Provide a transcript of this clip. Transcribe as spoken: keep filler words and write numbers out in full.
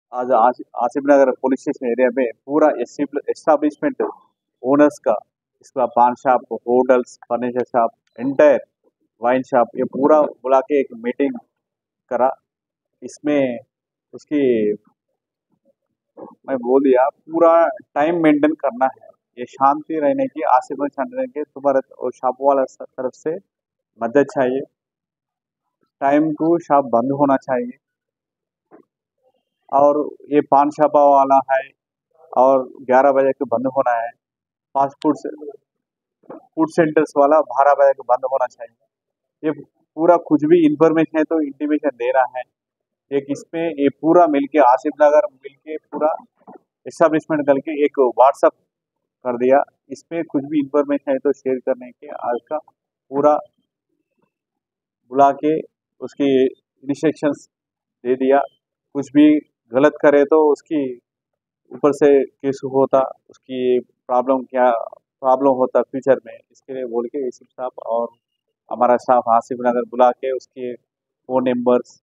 आज Asif Asif Nagar police station area में पूरा एस्टाब्लिशमेंट ओनर्स का, इसका पान shop, hotels, furniture shop, entire wine shop, ये पूरा बुला के एक मीटिंग करा। इसमें उसकी मैं बोल दिया पूरा टाइम मेंटेन करना है। ये शांति रहने की, आसिफ में शांति रहने की तुम्हारे और शॉप वाला स- तरफ से मदद चाहिए। टाइम को शॉप बंद होना चाहिए। और ये पान शॉपा वाला है, और ग्यारह बजे के बंद होना है। फास्ट फूड से फूड सेंटर्स वाला बारह बजे के बंद होना चाहिए। ये पूरा कुछ भी इंफॉर्मेशन है तो इंटीमेशन दे रहा है। एक इसमें ये पूरा मिलके आसिफ नगर मिलके पूरा एस्टेब्लिशमेंट करके एक व्हाट्सअप कर दिया। इसमें कुछ भी इंफॉर्मेशन है तो शेयर करने के आज का पूरा बुला के उसकी इंस्ट्रक्शंस दे दिया। कुछ भी गलत करे तो उसकी ऊपर से केस होता, उसकी प्रॉब्लम क्या प्रॉब्लम होता फ्यूचर में, इसके लिए बोल के एसीपी साहब और हमारा स्टाफ आसिफ नगर बुला के उसके फोन नंबर्स